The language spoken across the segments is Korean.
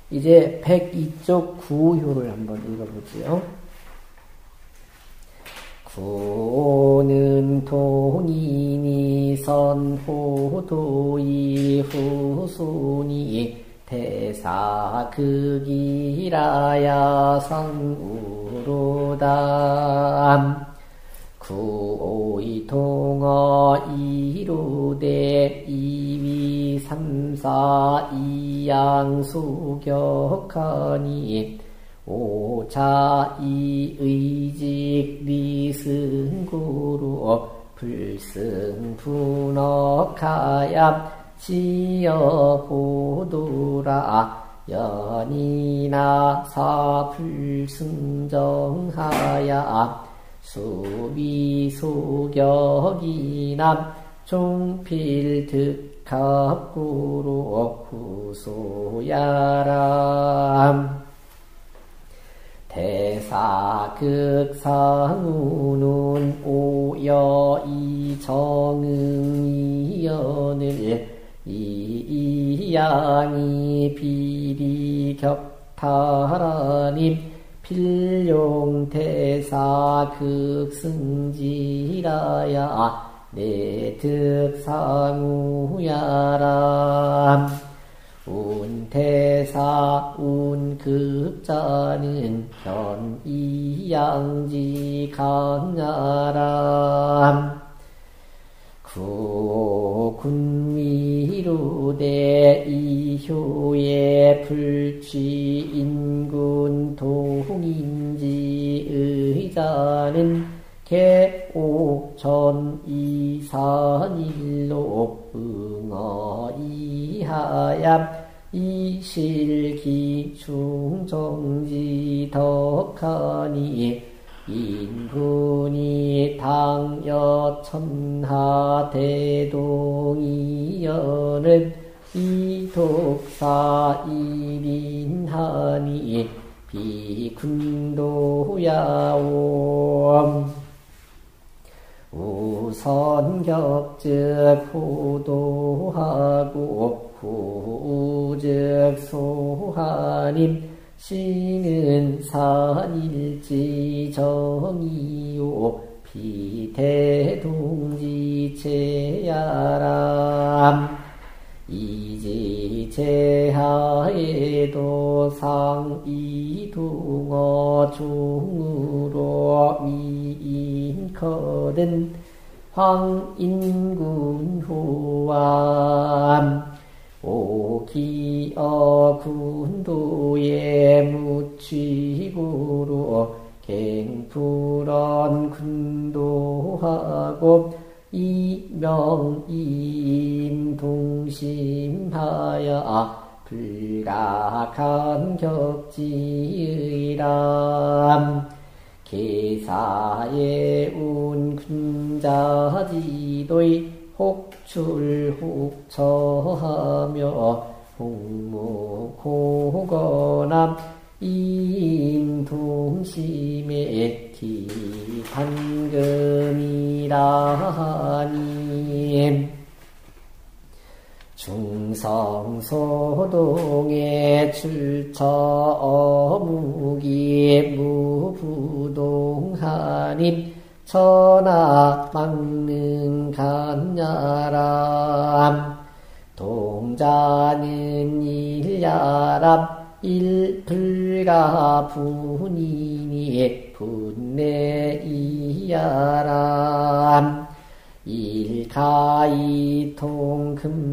이제 102쪽 구효를 한번 읽어보지요. 구는 동인이 선호도이 후손이 대사극이라야 성우로담 구오이 동어 이로대 이위 삼사 이양수격하니 오차 이의직 리승구로 불승분억하야 지여보도라 연이나 사불승정하야 수비소격이남 종필득합구로 후소야람 대사극상우는 오여이 정응이연을 이양이 비리격탈하님 필용대사극승지라야 내득상우야람 운대사 운급자는 현이양지 강야람 구군미루대 이효의 불취인군 동인지 의자는 개오전 이산일로 응어이하야 이실기 중정지 덕하니 인군이 당여천하 대동이여는 이독사 일인하니 비군도야옴 우선격즉 호도하고 후즉 소하님 시는 산일지 정이요 비대동지체야람 이지체하에도 상이둥어 중으로 미인거든 황인군호암 오기어 군도에 묻히고로 갱불언 군도하고 이명이임 동심하여 불가한 격지의람 계사의 운군자지도의 혹출혹처하며 홍무고거남 인동심의 기탄금이라니 중성소동의 출처 어무기 무부동하님 천하 막능 간야람 동자는 일야람 일불가 분이니 분내 이야람 일가이통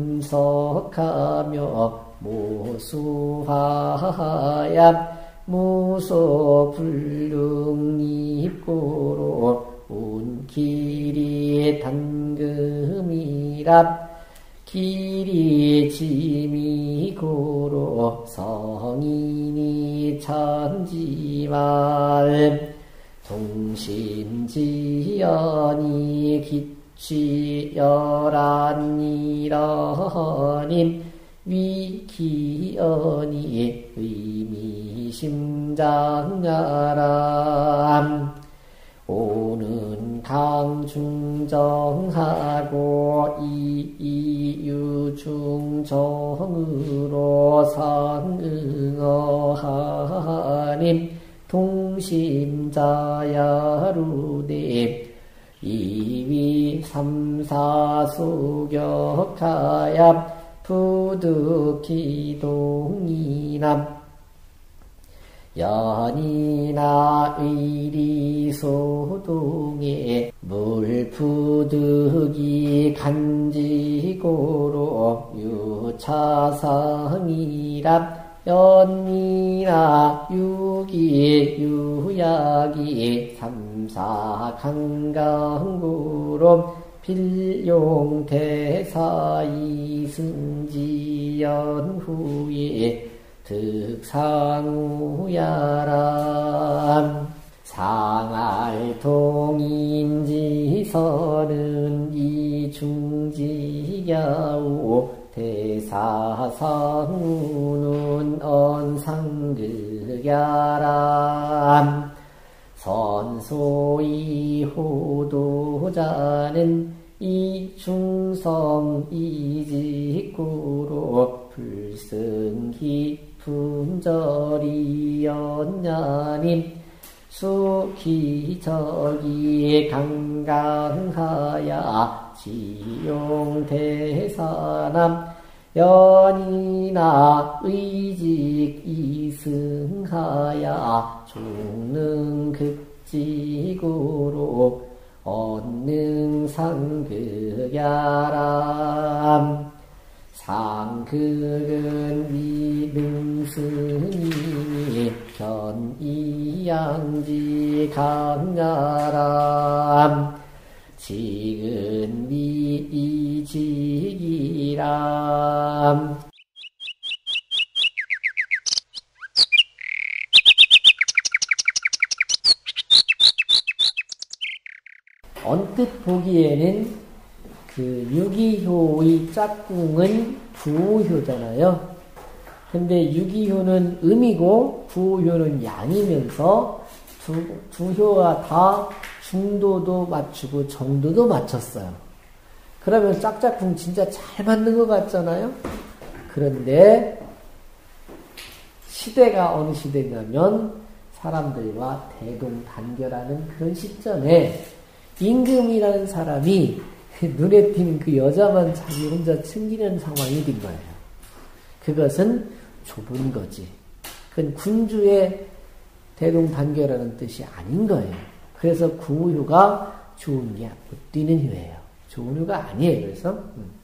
금석하며 모수하야 무소불능입고로 운길이 단금이랍 길이 지미고로 성인이 천지말 동심지연이 기취열한이러님 위기연이 의미심장야람 오는 강중정하고 이유중정하여 성으로 상응어하님 동심자야루님 이위 삼사수격하야 부득기동이남 연이나 의리소동에 물부득이 간지고로 유차상이랍 연이나 유기 유약이 삼사강강구로 필용대사이승지연후에 득상우야람 상알통인지서는 이중지야우 대사상우는 언상극야람 선소이 호도자는 이중성 이직구로 불승기 분절이연냐님 수기적이 강강하야 지용대사남 연이나 의직 이승하야 중능극지구로 언능상극야람 상극은 위능스님이 견이양지 강야람 지근 미이직이람 언뜻 보기에는 그 유기효의 짝꿍은 부호효잖아요. 근데 유기효는 음이고 부호효는 양이면서 두 효가 다 중도도 맞추고 정도도 맞췄어요. 그러면 짝짝꿍 진짜 잘 맞는 것 같잖아요. 그런데 시대가 어느 시대냐면 사람들과 대동단결하는 그런 시점에 임금이라는 사람이 눈에 띄는 그 여자만 자기 혼자 챙기는 상황이 된 거예요. 그것은 좁은 거지. 그건 군주의 대동단결하는 뜻이 아닌 거예요. 그래서 구호효가 좋은 게 못 뛰는 효예요. 좋은 효가 아니에요. 그래서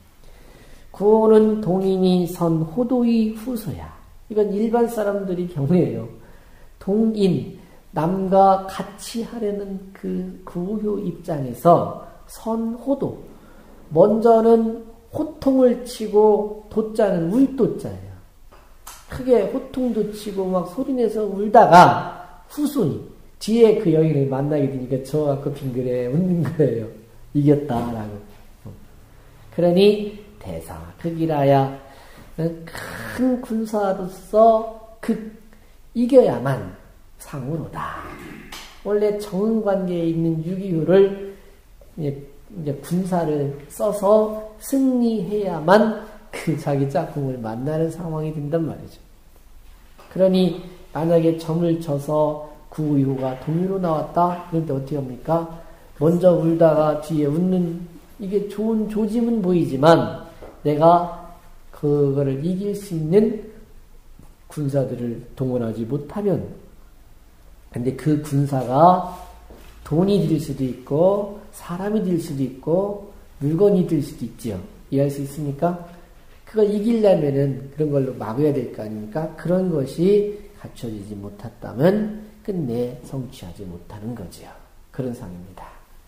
구호는 동인이 선 호도의 후소야. 이건 일반 사람들이 경우에요. 동인, 남과 같이 하려는 그 구호효 입장에서 선호도. 먼저는 호통을 치고 도자는 울도자예요. 크게 호통도 치고 막 소리내서 울다가 후손이 뒤에 그 여인을 만나게 되니까 저 갖고 빙그레 웃는 거예요. 이겼다라고. 그러니 대사 극이라야 큰 군사로서 이겨야만 상으로다. 원래 정은관계에 있는 유기효를 이제 군사를 써서 승리해야만 그 자기 짝꿍을 만나는 상황이 된단 말이죠. 그러니 만약에 점을 쳐서 구호효가 동의로 나왔다? 그런데 어떻게 합니까? 먼저 울다가 뒤에 웃는 이게 좋은 조짐은 보이지만 내가 그거를 이길 수 있는 군사들을 동원하지 못하면 근데 그 군사가 돈이 될 수도 있고 사람이 될 수도 있고 물건이 될 수도 있죠. 이해할 수 있습니까? 그걸 이기려면은 그런 걸로 막아야 될 거 아닙니까? 그런 것이 갖춰지지 못했다면 끝내 성취하지 못하는 거죠. 그런 상입니다.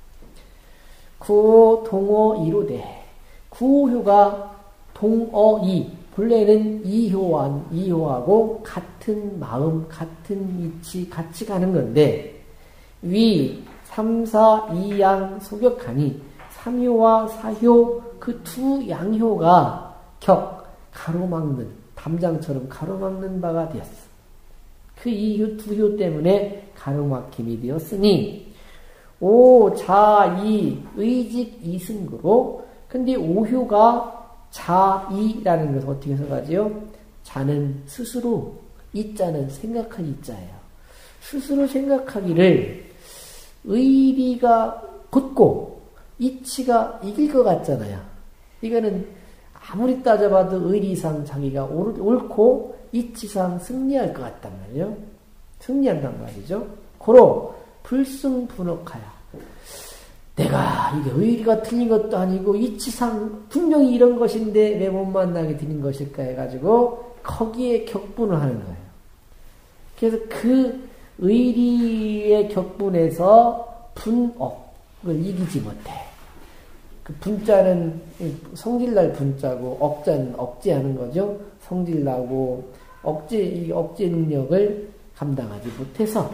구호, 동호, 이로대. 구호효가 동어이. 본래는 이효하고 같은 마음, 같은 위치, 같이 가는 건데, 위, 삼사, 이양, 소격하니, 삼효와 사효, 그 두 양효가 가로막는, 담장처럼 가로막는 바가 되었어. 그 이효, 두효 때문에 가로막힘이 되었으니, 오, 자, 이, 의직, 이승구로, 근데 오효가 자이라는 것을 어떻게 해석하지요? 자는 스스로, 이자는 생각할 이자예요. 스스로 생각하기를 의리가 곧고 이치가 이길 것 같잖아요. 이거는 아무리 따져봐도 의리상 자기가 옳고 이치상 승리할 것 같단 말이에요. 승리한단 말이죠. 고로 불승분혹하여 내가 이게 의리가 틀린 것도 아니고 이치상 분명히 이런 것인데 왜 못 만나게 되는 것일까 해가지고 거기에 격분을 하는 거예요. 그래서 그 의리의 격분에서 분억을 이기지 못해. 그 분자는 성질날 분자고 억자는 억제하는 거죠. 성질나고 이 억제 능력을 감당하지 못해서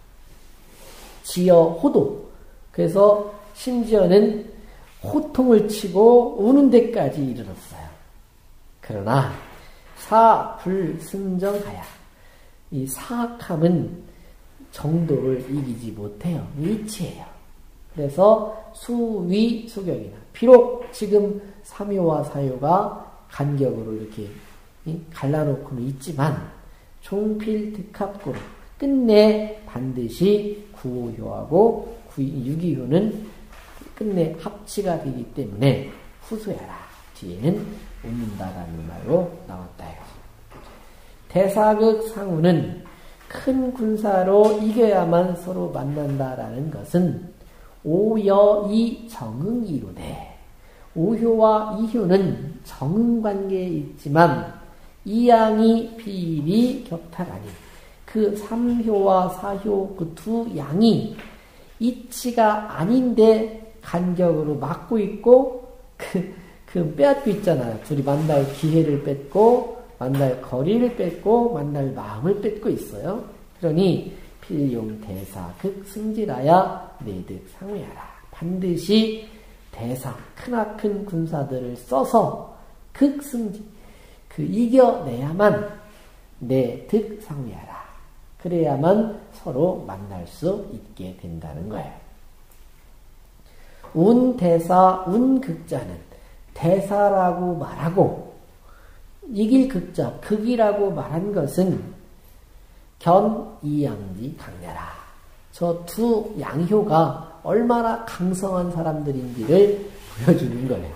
지어 호도. 그래서 심지어는 호통을 치고 우는 데까지 이르렀어요. 그러나 사불승정하야. 이 사악함은 정도를 이기지 못해요. 이치예요. 그래서 수위수격이나 비록 지금 삼효와 사효가 간격으로 이렇게 갈라놓고는 있지만 종필득합구로 끝내 반드시 구호효하고 유기효는 끝내 합치가 되기 때문에 후소야라. 뒤에는 웃는다라는 말로 나왔다. 대사극 상우는 큰 군사로 이겨야만 서로 만난다라는 것은 오여이 정응이로되 오효와 이효는 정응관계에 있지만 이양이 비일이 격탈하니 그 삼효와 사효 그 두 양이 이치가 아닌데 간격으로 막고 있고 그 빼앗고 있잖아요. 둘이 만날 기회를 뺏고 만날 거리를 뺏고 만날 마음을 뺏고 있어요. 그러니 필용 대사 극승질하야 내득 상회하라. 반드시 대사 크나큰 군사들을 써서 극승질 이겨내야만 내득 상회하라. 그래야만 서로 만날 수 있게 된다는 거예요. 운대사 운극자는 대사라고 말하고 이길 극자 극이라고 말한 것은 견이양지 강렬하. 저 두 양효가 얼마나 강성한 사람들인지를 보여주는 거예요.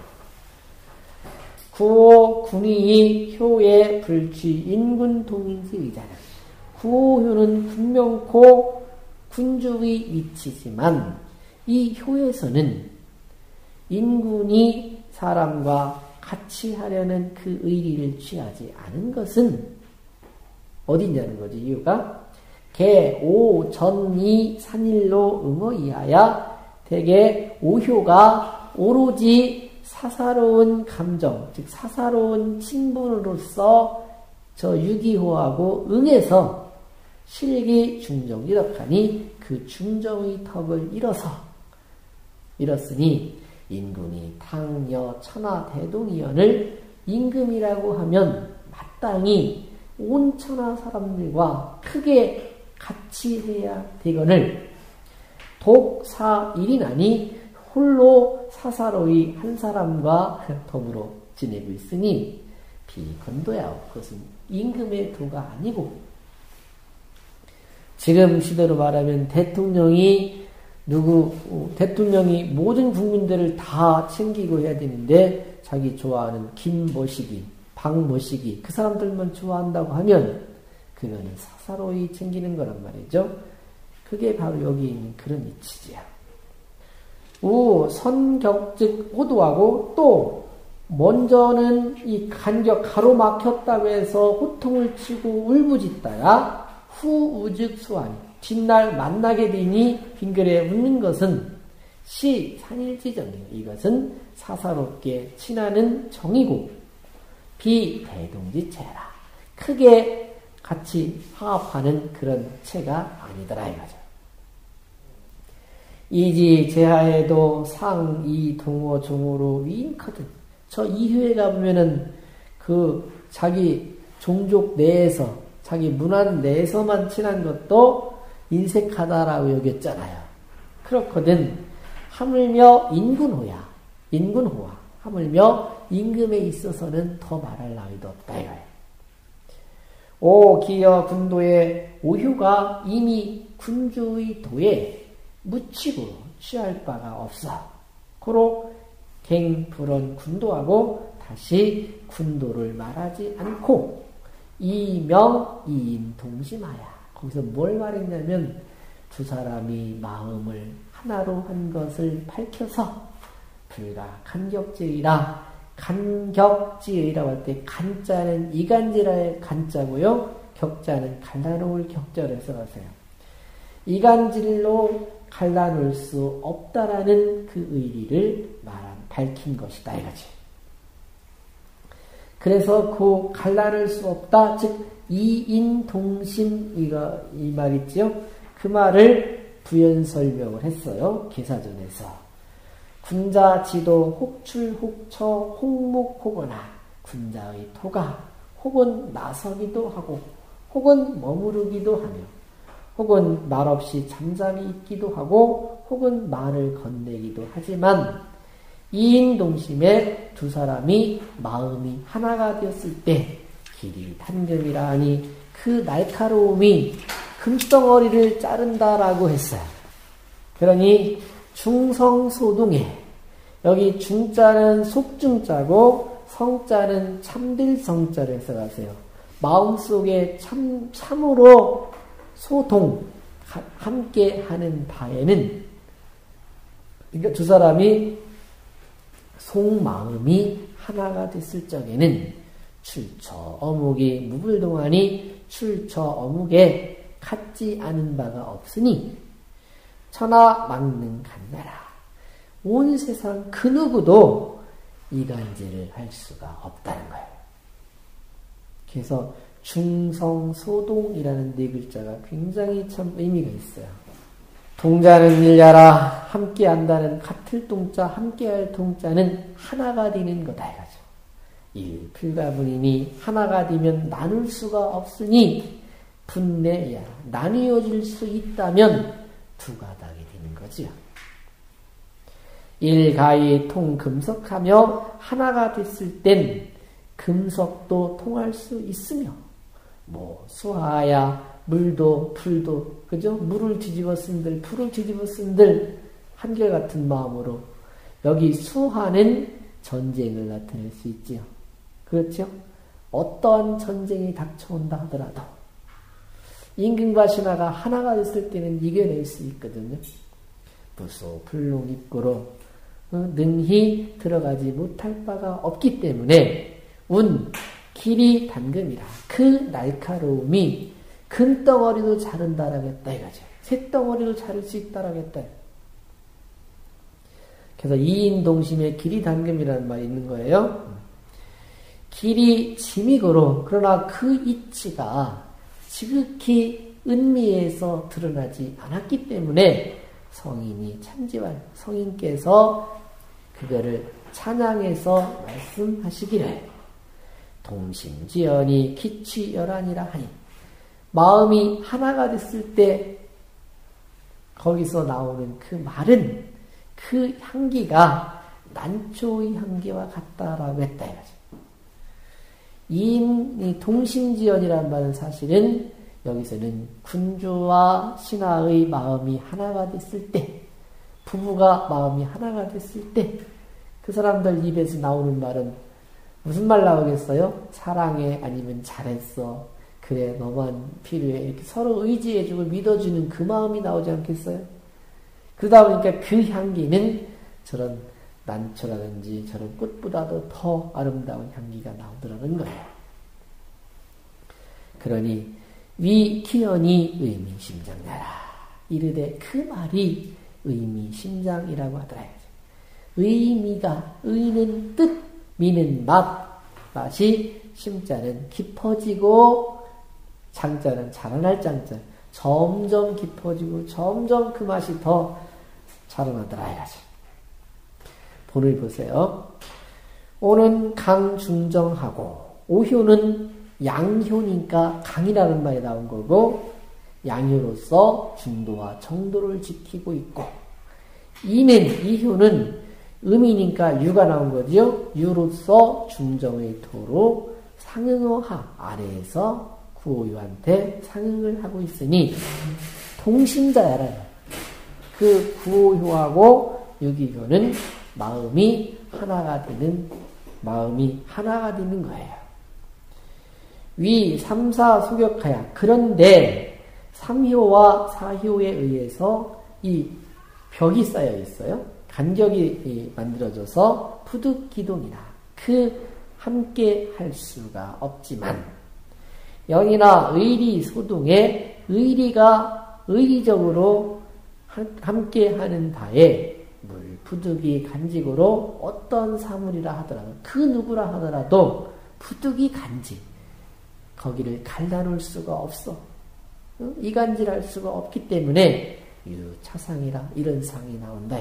구호 군이 효의 불취 인군 동인시 의자는 구호효는 분명코 군주의 위치지만 이 효에서는 인군이 사람과 같이 하려는 그 의리를 취하지 않은 것은 어디냐는 거지. 이유가 개, 오, 전, 이, 산일로 응어이하야 대개 오효가 오로지 사사로운 감정, 즉 사사로운 친분으로서 저 유기호하고 응해서 실기 중정 이덕하니 그 중정의 턱을 잃었으니 인군이 탕여 천하 대동이연을 임금이라고 하면 마땅히 온 천하 사람들과 크게 같이 해야 되거늘 독사일이나니 홀로 사사로이 한 사람과 더불어 지내고 있으니 비건도야. 그것은 임금의 도가 아니고 지금 시대로 말하면 대통령이 모든 국민들을 다 챙기고 해야 되는데 자기 좋아하는 김모시기, 박모시기 그 사람들만 좋아한다고 하면 그거는 사사로이 챙기는 거란 말이죠. 그게 바로 여기 있는 그런 이치지요. 선격즉 호도하고 또 먼저는 이 간격 가로막혔다고 해서 호통을 치고 울부짖다가 후우즉 수하니 뒷날 만나게 되니 빙글에 웃는 것은 산일지정이에요. 이것은 사사롭게 친하는 정이고 비대동지체라. 크게 같이 화합하는 그런 체가 아니더라 이거죠. 이지 제하에도 상, 이, 동호, 종으로 위인커든. 저 이후에 가보면은 그 자기 종족 내에서 자기 문안 내에서만 친한 것도 인색하다라고 여겼잖아요. 그렇거든. 하물며 인군호야. 인군호와 하물며 임금에 있어서는 더 말할 나위도 없다 이거예요. 오 기여 군도의 오효가 이미 군주의 도에 묻히고 취할 바가 없어. 고로 갱불언 군도하고 다시 군도를 말하지 않고 이명 이인 동심하야. 거기서 뭘 말했냐면 두 사람이 마음을 하나로 한 것을 밝혀서 불가 간격지의라. 간격지의라고 할 때 간자는 이간지라의 간자고요. 격자는 갈라놓을 격자를 써가세요. 이간질로 갈라놓을 수 없다라는 그 의리를 밝힌 것이다 이거지. 그래서 그 갈라놓을 수 없다, 즉 이인동심 이 말 있지요. 그 말을 부연 설명을 했어요. 기사전에서. 군자 지도 혹출 혹처 혹목 혹거나 군자의 토가 혹은 나서기도 하고 혹은 머무르기도 하며 혹은 말없이 잠잠히 있기도 하고 혹은 말을 건네기도 하지만 이인동심에 두 사람이 마음이 하나가 되었을 때 길이 단금이라 하니 그 날카로움이 금덩어리를 자른다라고 했어요. 그러니 중성소동에 여기 중자는 속중자고 성자는 참들 성자를 써가세요. 마음속에 참으로 소동 함께 하는 바에는 그러니까 두 사람이 속마음이 하나가 됐을 적에는 출처 어묵이 무불동하니 출처 어묵에 같지 않은 바가 없으니 천하 막능 간나라. 온 세상 그 누구도 이간질을 할 수가 없다는 거예요. 그래서 중성소동이라는 네 글자가 굉장히 참 의미가 있어요. 동자는 일야라. 함께 한다는 같을 동자, 함께할 동자는 하나가 되는 거다 이거죠. 일필가분이니 하나가 되면 나눌 수가 없으니 분내야 나뉘어질 수 있다면 두 가닥이 되는 거지요. 일가히 통금석하며 하나가 됐을 땐 금석도 통할 수 있으며 수하야 물도 풀도 그죠? 물을 뒤집어 쓴들 풀을 뒤집어 쓴들 한결같은 마음으로 여기 수하는 전쟁을 나타낼 수 있지요. 그렇죠? 어떠한 전쟁이 닥쳐온다 하더라도 임금과 신하가 하나가 됐을 때는 이겨낼 수 있거든요. 부소 불능 입고로 능히 들어가지 못할 바가 없기 때문에 길이 단금이라. 그 날카로움이 금덩어리도 자른다라겠다 이거죠. 쇳덩어리도 자를 수 있다라겠다. 그래서 이인동심에 길이 단금이라는 말이 있는 거예요. 길이 짐이고로 그러나 그 이치가 지극히 은미에서 드러나지 않았기 때문에 성인이 참지말 성인께서 그거를 찬양해서 말씀하시기를 동심지연이 기취열한이라 하니 마음이 하나가 됐을 때 거기서 나오는 그 말은 그 향기가 난초의 향기와 같다라고 했다 이거죠. 이 동심지연이라는 말은 사실은 여기서는 군주와 신하의 마음이 하나가 됐을 때, 부부가 마음이 하나가 됐을 때, 그 사람들 입에서 나오는 말은 무슨 말 나오겠어요? 사랑해, 아니면 잘했어, 그래, 너만 필요해, 이렇게 서로 의지해주고 믿어주는 그 마음이 나오지 않겠어요? 그러다 보니까 그 향기는 저런 난초라든지 저런 꽃보다도 더 아름다운 향기가 나오더라는 거예요. 그러니 위기연이 의미심장나라. 이르되 그 말이 의미심장이라고 하더라. 의미가 의는 뜻, 미는 맛이 심자는 깊어지고 장자는 자라날 장자. 점점 깊어지고 점점 그 맛이 더 자라나더라 해야지. 본을 보세요. 오는 강중정하고 오효는 양효니까 강이라는 말이 나온 거고 양효로서 중도와 정도를 지키고 있고 이효는 음이니까 유가 나온 거죠. 유로서 중정의 토로 상응어하 아래에서 구호유한테 상응을 하고 있으니 동심자야라. 그 구호유하고 유기효는 마음이 하나가 되는 거예요. 위 3사 소격하야. 그런데 3효와 4효에 의해서 이 벽이 쌓여 있어요. 간격이 만들어져서 푸득기동이라. 그 함께 할 수가 없지만 영이나 의리 소동에 의리가 의리적으로 함께 하는 바에 물 푸득이 간직으로 어떤 사물이라 하더라도 그 누구라 하더라도 푸득이 간직 거기를 갈라놓을 수가 없어. 이간질할 수가 없기 때문에 유차상이라 이런 상이 나온다.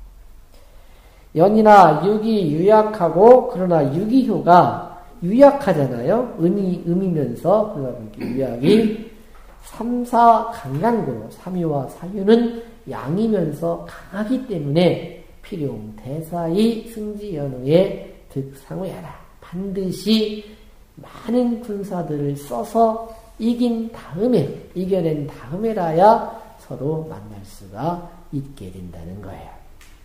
연이나 육이 유약하고 그러나 유기효가 유약하잖아요. 음이면서 그러니까 유약이 3사 강강구로 3유와 4유는 양이면서 강하기 때문에 필용 대사의 승지연우의 득상우야라. 반드시 많은 군사들을 써서 이겨낸 다음에라야 서로 만날 수가 있게 된다는 거예요.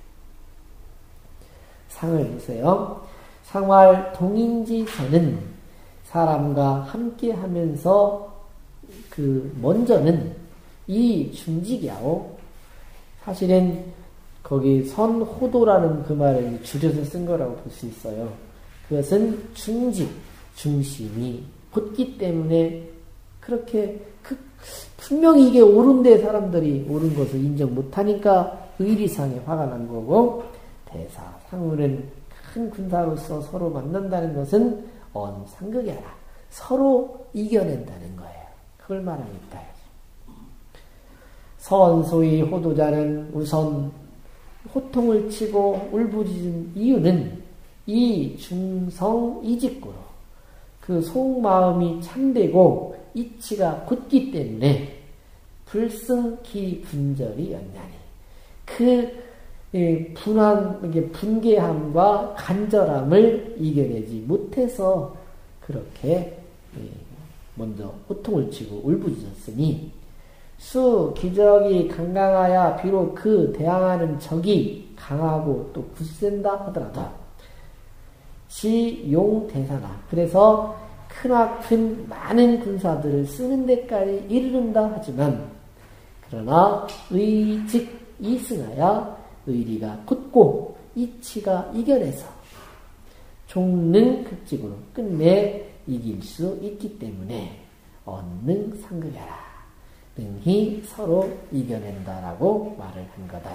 상을 보세요. 상활 동인지서는 사람과 함께 하면서 먼저는 이 중직이야오. 사실은 거기 선호도라는 그 말을 줄여서 쓴 거라고 볼 수 있어요. 그것은 중직, 중심이 곧기 때문에 그렇게 분명히 이게 옳은데 사람들이 옳은 것을 인정 못하니까 의리상에 화가 난 거고, 대사, 상울은 큰 군사로서 서로 만난다는 것은 상극이라 서로 이겨낸다는 거예요. 그걸 말합니다. 선소의 호도자는 우선 호통을 치고 울부짖은 이유는 이 중성 이직구로 그 속마음이 참되고 이치가 곧기 때문에 불승기 분절이 연냐니 그 분개함과 간절함을 이겨내지 못해서 그렇게 먼저 호통을 치고 울부짖었으니 수 기적이 강강하야 비록 그 대항하는 적이 강하고 또 굳센다 하더라도 지용 대사나 그래서 크나큰 많은 군사들을 쓰는 데까지 이르른다 하지만 그러나 의직 이승하야 의리가 곧고 이치가 이겨내서 종능 극직으로 끝내 이길 수 있기 때문에 언능 상극하라. 능히 서로 이겨낸다라고 말을 한 거다.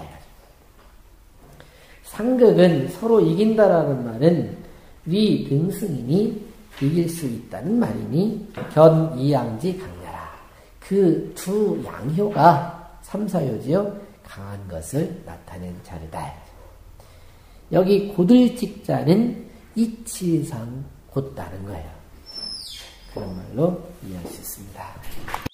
상극은 서로 이긴다라는 말은 위 등승이니 이길 수 있다는 말이니 견이양지 강렬하. 그 두 양효가 3, 4효지요. 강한 것을 나타낸 자리다. 여기 고들직자는 이치상 곧다는 거예요. 그런 말로 이해할 수 있습니다.